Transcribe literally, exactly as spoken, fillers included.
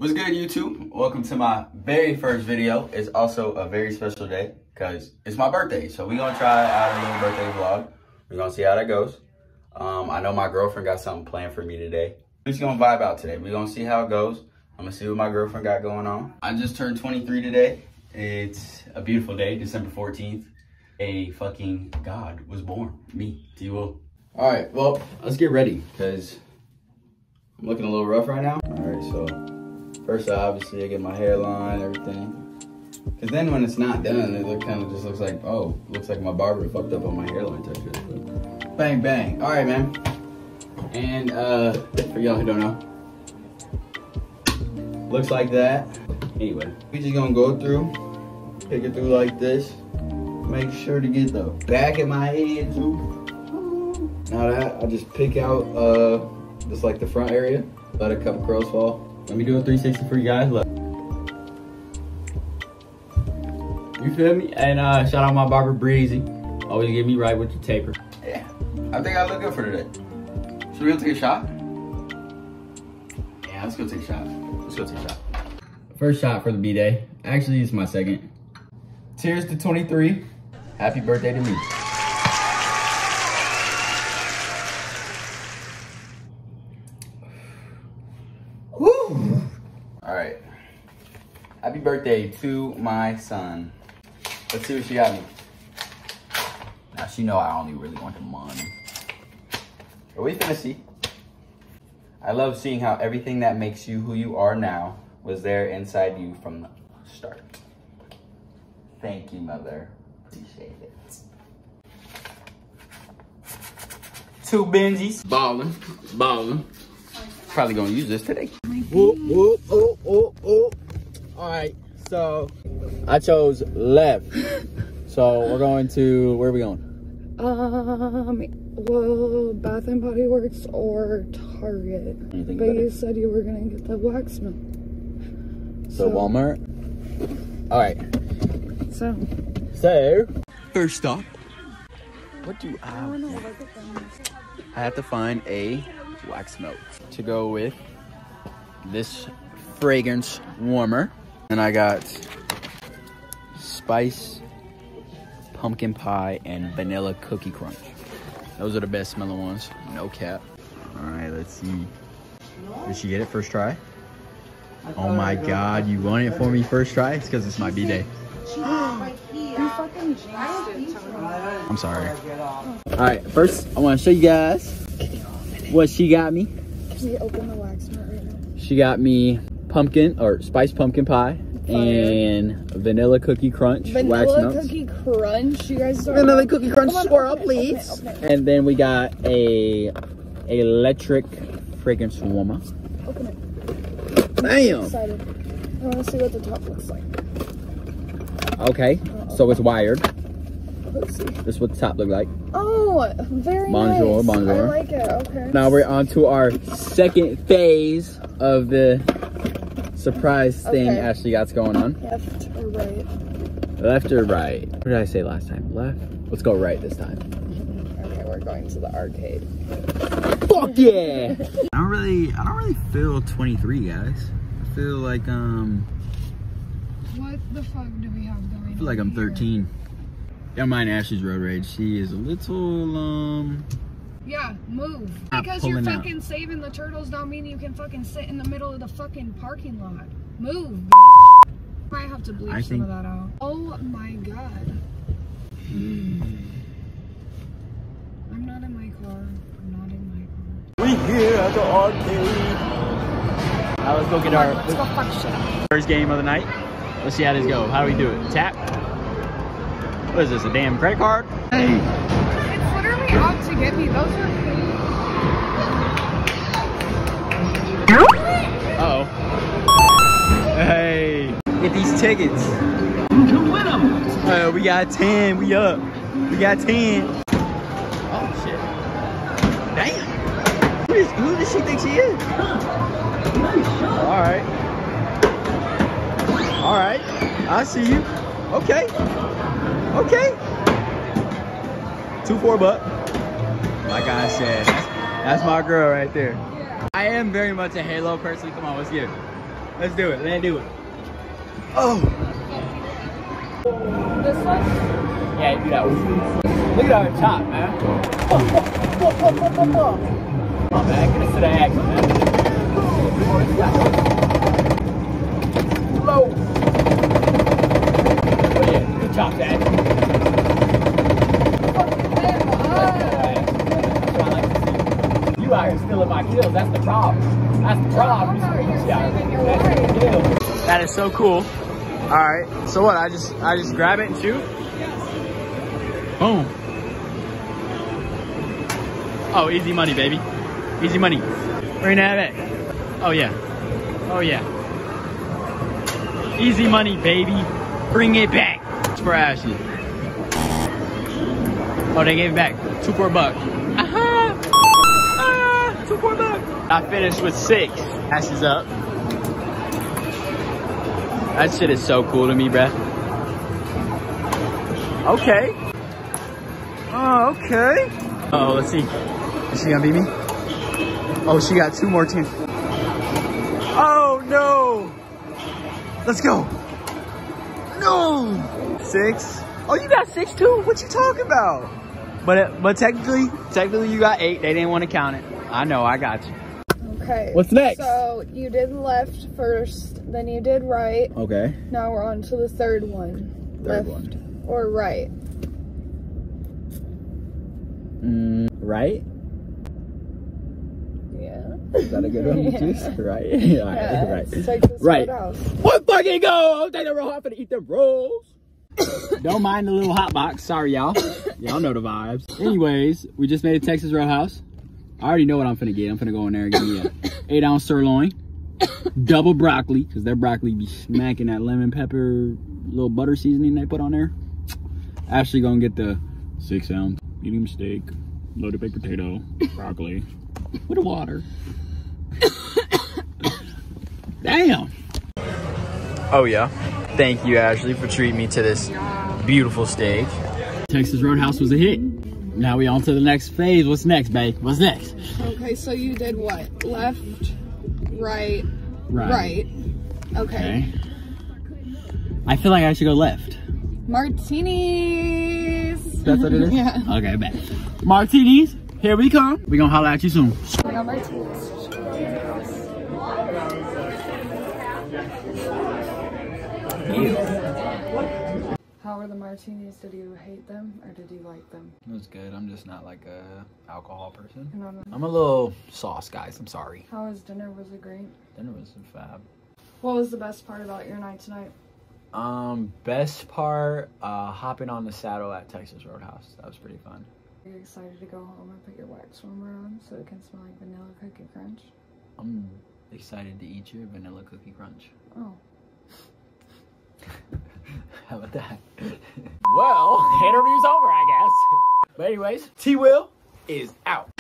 What's good, YouTube? Welcome to my very first video. It's also a very special day because it's my birthday. So we're going to try out a little birthday vlog. We're going to see how that goes. Um, I know my girlfriend got something planned for me today. We're just going to vibe out today. We're going to see how it goes. I'm going to see what my girlfriend got going on. I just turned twenty-three today. It's a beautiful day, December fourteenth. A fucking God was born. Me, T-Will. All right, well, let's get ready because I'm looking a little rough right now. All right, so first, obviously, I get my hairline, everything. Because then when it's not done, it look, kind of just looks like, oh, looks like my barber fucked up on my hairline type shit. But bang, bang. All right, man. And uh, for y'all who don't know, looks like that. Anyway, we just gonna go through, pick it through like this. Make sure to get the back of my head, too. Now that, I just pick out uh, just like the front area. Let a couple curls fall. Let me do a three sixty for you guys. Look. You feel me? And uh, shout out my barber, Breezy. Always get me right with the taper. Yeah, I think I look good for today. Should we go take a shot? Yeah, let's go take a shot. Let's go take a shot. First shot for the B-Day. Actually, it's my second. Cheers to twenty-three. Happy birthday to me. Woo! All right. Happy birthday to my son. Let's see what she got me. Now she know I only really want the money. But we finna see. I love seeing how everything that makes you who you are now was there inside you from the start. Thank you, mother. Appreciate it. Two Benjis. Ballin', ballin'. Probably gonna use this today. Whoop, whoop, oh, oh, oh. All right, so I chose left. So we're going to, where are we going? Um, well, Bath and Body Works or Target. Anything but better? You said you were gonna get the wax melt. So, so Walmart. All right. So. So first stop. What do I? I want to look at them. I have to find a wax melt to go with this fragrance warmer. And I got spice, pumpkin pie, and vanilla cookie crunch. Those are the best smelling ones, no cap. All right, let's see. Did she get it first try? Oh my God, you want it for me first try? It's because it's my B-Day. You fucking jinxed it, Tony. I'm sorry. All right, first I want to show you guys what she got me. Can you open the wax melt right now? She got me pumpkin or spiced pumpkin pie. Fire. And vanilla cookie crunch. Vanilla wax cookie crunch. You guys don't vanilla know. cookie crunch on, swirl, open please. It, open it, open it. And then we got a electric fragrance warmer. Open it. Damn. I'm excited. I want to see what the top looks like. Okay, uh, so it's wired. Let's see. This is what the top look like. Oh, very bonjour, nice. Bonjour. I like it. Okay. Now we're on to our second phase of the surprise thing okay. Ashley got going on. Left or right? Left or right? What did I say last time? Left? Let's go right this time. Okay, we're going to the arcade. Fuck yeah! I don't really, I don't really feel twenty-three, guys. I feel like um. What the fuck do we have going on? I feel like I'm thirteen. Don't mind Ashley's road rage. She is a little um. Yeah, move. Not Because you're out. fucking saving the turtles don't mean you can fucking sit in the middle of the fucking parking lot. Move, bitch. Might have to bleep I some think... of that out. Oh my God. I'm not in my car. I'm not in my car. We here at the arcade. Now let's go get our Let's go fuck shit up. first game of the night. Let's see how this goes. How do we do it? Tap. What is this? A damn credit card? Hey. It's literally out to get me. Those are paid. Uh oh. Hey. Get these tickets. You can win them. Uh, we got ten. We up. We got ten. Oh shit. Damn. Who, is, who does she think she is? All right. All right. I see you. Okay. Okay. Two four buck. Like I said, that's, that's my girl right there. I am very much a Halo person. Come on, let's get it. Let's do it. Let's do it. Oh. This one? Yeah, do that one. Look at our top, man. Come on, man. Get us to the action, man. Low. Oh, yeah. Good chop, Dad. You out here stealing my kills. That's the problem. That's the problem. I'm out here Yeah. saving your That's life. the kill. That is so cool. All right. So what? I just I just grab it and shoot. Boom. Oh, easy money, baby. Easy money. Bring that back. Oh yeah. Oh yeah. Easy money, baby. Bring it back. It's for Ashley. Oh, they gave it back. Two for a buck. Aha! Ah! Two for a buck. I finished with six. Ashley's up. That shit is so cool to me, bruh. Okay. Oh, okay. Uh oh, let's see. Is she gonna beat me? Oh, she got two more teams. Oh no! Let's go. No! Six. Oh, you got six too? What you talking about? But it, but technically, technically you got eight. They didn't want to count it. I know, I got you. Okay. What's next? So you did left first, then you did right. Okay. Now we're on to the third one. Third left one. or right. Mm, right? Yeah. Is that a good one to choose? Right. Right. Yeah, Right. it's Texas Right. Roadhouse. What fucking go? I'll take the roll. I'm gonna eat the rolls. Don't mind the little hot box. Sorry, y'all. Y'all know the vibes. Anyways, we just made a Texas Roadhouse. I already know what I'm finna get. I'm finna go in there and get me a eight ounce sirloin, double broccoli, because their broccoli be smacking that lemon pepper little butter seasoning they put on there. Actually gonna get the six ounce medium steak, loaded baked potato, broccoli, with the water. Damn. Oh yeah. Thank you, Ashley, for treating me to this beautiful steak. Texas Roadhouse was a hit. Now we on to the next phase. What's next, babe? What's next? Okay, so you did what? Left, right, Right. right. Okay. Okay. I feel like I should go left. Martinis. That's what it is? Yeah. Okay, bet. Martinis, here we come. We gonna holler at you soon. I got martinis. How were the martinis? Did you hate them or did you like them? It was good. I'm just not like a alcohol person. No, no. I'm a little sauce, guys. I'm sorry. How was dinner? Was it great? Dinner was fab. What was the best part about your night tonight? Um, best part, uh, hopping on the saddle at Texas Roadhouse. That was pretty fun. Are you excited to go home and put your wax warmer on so it can smell like vanilla cookie crunch? I'm excited to eat your vanilla cookie crunch. Oh. How about that? Well, interview's over, I guess. But anyways, T-Will is out.